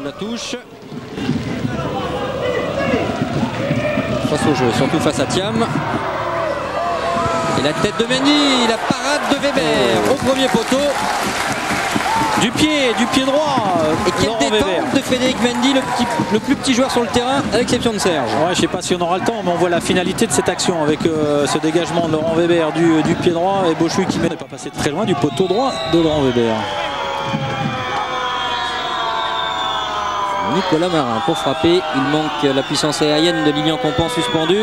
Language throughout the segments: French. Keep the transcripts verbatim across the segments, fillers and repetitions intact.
la touche. Face au jeu, surtout face à Thiam. Et la tête de Mendy, la parade de Weber au premier poteau. Du pied, du pied droit. Et quelle détente de Frédéric Mendy, le, petit, le plus petit joueur sur le terrain, à l'exception de Serge. Ouais, je ne sais pas si on aura le temps, mais on voit la finalité de cette action avec euh, ce dégagement de Laurent Weber du, du pied droit et Boschuy qui n'est pas passé très loin du poteau droit de Laurent Weber. Nicolas Marin pour frapper. Il manque la puissance aérienne de Lilian Compan suspendu.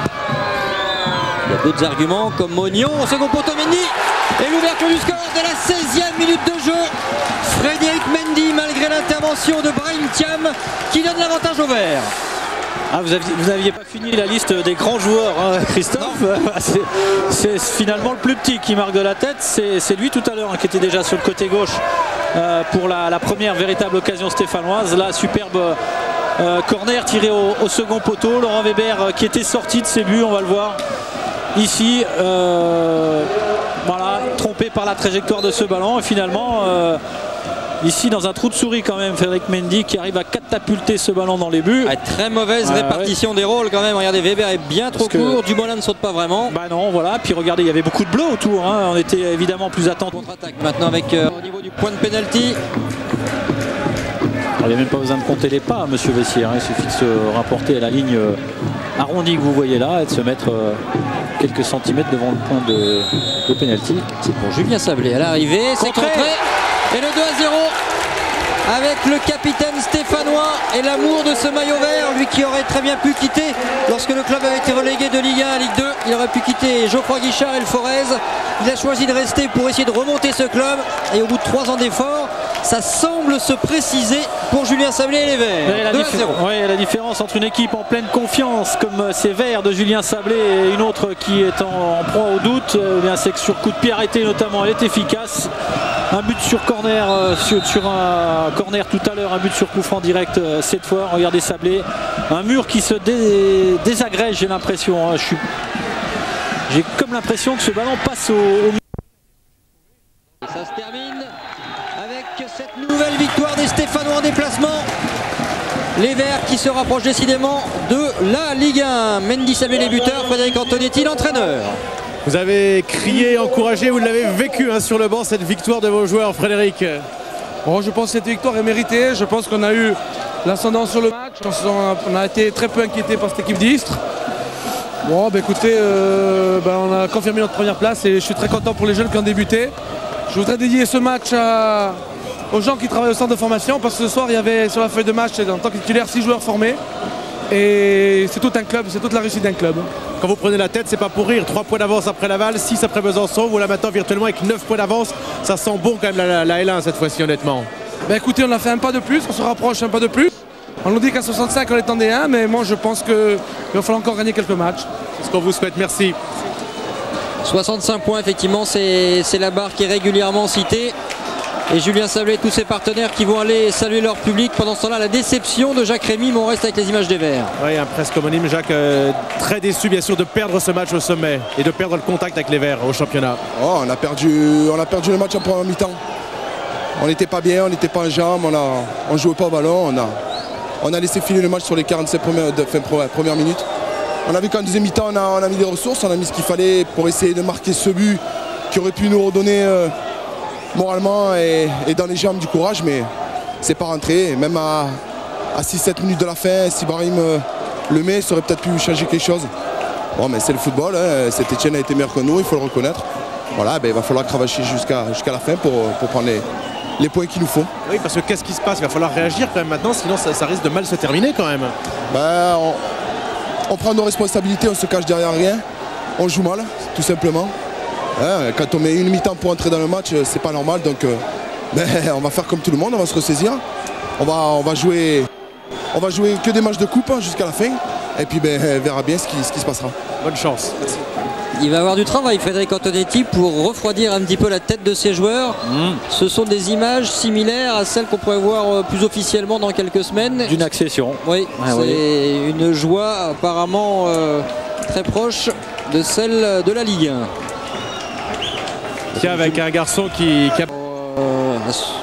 Il y a d'autres arguments comme Mognon au second poteau. Mendy et l'ouverture du score de la seizième minute de jeu. Frédéric Mendy, malgré l'intervention de Brahim Thiam, qui donne l'avantage au vert. Ah, vous n'aviez pas fini la liste des grands joueurs, hein, Christophe. C'est finalement le plus petit qui marque de la tête. C'est lui tout à l'heure hein, qui était déjà sur le côté gauche euh, pour la, la première véritable occasion stéphanoise. Là, superbe euh, corner tiré au, au second poteau. Laurent Weber euh, qui était sorti de ses buts, on va le voir ici. Euh, voilà, trompé par la trajectoire de ce ballon. Et finalement... Euh, Ici dans un trou de souris quand même, Frédéric Mendy qui arrive à catapulter ce ballon dans les buts. Ah, très mauvaise ah, répartition ouais. des rôles quand même. Regardez, Weber est bien trop court, Dumoulin ne saute pas vraiment. Bah non, voilà. Puis regardez, il y avait beaucoup de bleu autour. Hein. On était évidemment plus attentifs. Contre-attaque maintenant avec euh, au niveau du point de pénalty. Il n'y a même pas besoin de compter les pas, monsieur Vessier. Hein. Il suffit de se rapporter à la ligne euh, arrondie que vous voyez là et de se mettre euh, quelques centimètres devant le point de, de pénalty. C'est pour Julien Sablé à l'arrivée. C'est contré. Et le deux à zéro avec le capitaine stéphanois et l'amour de ce maillot vert, lui qui aurait très bien pu quitter lorsque le club avait été relégué de Ligue un à Ligue deux. Il aurait pu quitter Geoffroy Guichard et le Forez. Il a choisi de rester pour essayer de remonter ce club et au bout de trois ans d'efforts, ça semble se préciser pour Julien Sablé et les Verts. deux à zéro. Oui, la différence entre une équipe en pleine confiance comme ces Verts de Julien Sablé et une autre qui est en, en proie au doute, eh bien c'est que sur coup de pied arrêté notamment, elle est efficace. Un but sur corner, euh, sur, sur un corner tout à l'heure, un but sur coup franc direct euh, cette fois. Regardez Sablé, un mur qui se dé désagrège, j'ai l'impression. Hein. Je suis, j'ai comme l'impression que ce ballon passe au, au... Et ça se termine avec cette nouvelle victoire des Stéphanois en déplacement. Les Verts qui se rapprochent décidément de la Ligue un. Mendy Sablé les buteurs, Frédéric Antonetti l'entraîneur. Vous avez crié, encouragé, vous l'avez vécu hein, sur le banc, cette victoire de vos joueurs, Frédéric. Bon, je pense que cette victoire est méritée. Je pense qu'on a eu l'ascendant sur le match. On a été très peu inquiétés par cette équipe d'Istres. Bon, bah, écoutez, euh, bah, on a confirmé notre première place et je suis très content pour les jeunes qui ont débuté. Je voudrais dédier ce match à, aux gens qui travaillent au centre de formation parce que ce soir, il y avait sur la feuille de match, en tant que titulaire, six joueurs formés. Et c'est tout un club, c'est toute la réussite d'un club. Quand vous prenez la tête, c'est pas pour rire. trois points d'avance après Laval, six après Besançon. Vous là maintenant virtuellement avec neuf points d'avance. Ça sent bon quand même la, la, la L un cette fois-ci honnêtement. Ben écoutez, on a fait un pas de plus, on se rapproche un pas de plus. On nous dit qu'à soixante-cinq on est en D un, mais moi je pense qu'il va falloir encore gagner quelques matchs. C'est ce qu'on vous souhaite, merci. soixante-cinq points effectivement, c'est la barre qui est régulièrement citée. Et Julien Sablé et tous ses partenaires qui vont aller saluer leur public. Pendant ce temps-là, la déception de Jacques Rémy, mais on reste avec les images des Verts. Oui, un presque homonyme. Jacques, euh, très déçu bien sûr de perdre ce match au sommet et de perdre le contact avec les Verts au championnat. Oh, on a perdu, on a perdu le match en première mi-temps. On n'était pas bien, on n'était pas en jambes, on ne jouait pas au ballon. On a, on a laissé filer le match sur les quarante-sept premières, de, fin, premières minutes. On a vu qu'en deuxième mi-temps, on a, on a mis des ressources, on a mis ce qu'il fallait pour essayer de marquer ce but qui aurait pu nous redonner... Euh, moralement et, et dans les jambes du courage, mais c'est pas rentré. Même à, à six sept minutes de la fin, si Brahim euh, le met, ça aurait peut-être pu changer quelque chose. Bon, mais c'est le football, hein. Cet Etienne a été meilleur que nous, il faut le reconnaître. Voilà, ben, il va falloir cravacher jusqu'à jusqu'à la fin pour, pour prendre les, les points qu'il nous faut. Oui, parce que qu'est-ce qui se passe? Il va falloir réagir quand même maintenant, sinon ça, ça risque de mal se terminer quand même. Ben, on, on prend nos responsabilités, on se cache derrière rien, on joue mal, tout simplement. Hein, quand on met une mi-temps pour entrer dans le match, c'est pas normal, donc euh, ben, on va faire comme tout le monde, on va se ressaisir. On va, on va jouer, on va jouer que des matchs de coupe hein, jusqu'à la fin, et puis ben, on verra bien ce qui, ce qui se passera. Bonne chance. Merci. Il va avoir du travail, Frédéric Antonetti, pour refroidir un petit peu la tête de ses joueurs. Mmh. Ce sont des images similaires à celles qu'on pourrait voir plus officiellement dans quelques semaines. D'une accession. Oui, ah, c'est oui. Une joie apparemment euh, très proche de celle de la Ligue un. Tiens, avec un garçon qui... qui a... Euh,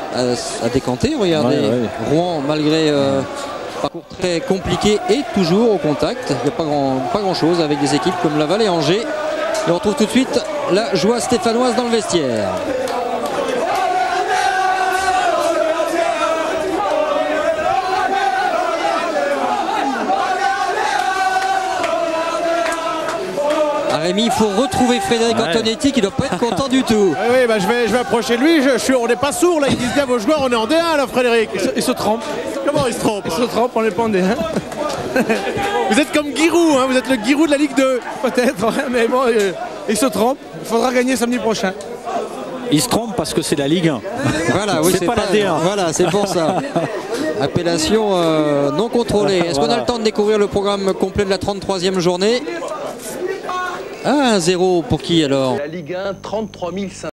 à, à décanter. Regardez, ouais, ouais. Rouen, malgré euh, un parcours très compliqué, est toujours au contact. Il n'y a pas grand, pas grand chose avec des équipes comme Laval et Angers. Et on retrouve tout de suite la joie stéphanoise dans le vestiaire. Rémi, il faut retrouver Frédéric ouais. Antonetti qui ne doit pas être content du tout. Oui, oui bah je, vais, je vais approcher de lui. Je, je suis, on n'est pas sourd là. Ils disent bien vos joueurs, on est en D un là, Frédéric. Il se, il se trompe. Comment il se trompe? Il se trompe, on n'est pas en D un. Vous êtes comme Giroud, hein, vous êtes le Giroud de la Ligue deux. Peut-être, ouais, mais bon, euh, il se trompe. Il faudra gagner samedi prochain. Il se trompe parce que c'est la Ligue un. Voilà, oui, c'est pas, pas la D un. Voilà, c'est pour ça. Appellation euh, non contrôlée. Est-ce voilà. qu'on a le temps de découvrir le programme complet de la trente-troisième journée? Ah, un zéro pour qui alors? La Ligue un, trente-trois mille cinq cents.